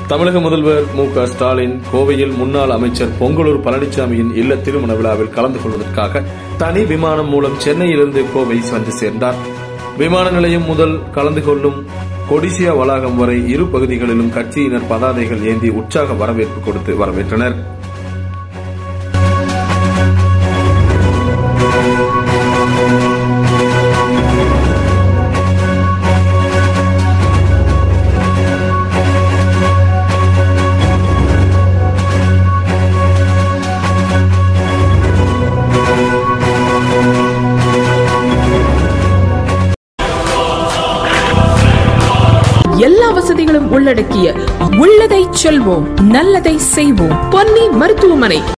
தமிழக முதல்வர் மு.க. ஸ்டாலின் கோவையில் முன்னாள் அமைச்சர் பொங்கலூர் பழனிசாமியின் இல்ல திருமண விழாவில் கலந்து கொள்வதற்காக தனி விமானம் மூலம் சென்னையிலிருந்து கோவை வந்து சேர்ந்தார். விமான நிலையம் முதல் கலந்து கொள்ளும் கொடிசியா வளாகம் வரை இரு பகுதிகளிலும் கட்சியினர் பதாதைகள் ஏந்தி உற்சாக வரவேற்பு கொடுத்து வரவேற்றனர். எல்லா வசதிகளும் உள்ளடக்கிய உள்ளதை செல்வோம் நல்லதை செய்வோம் பொன்னி மருத்துவமனை.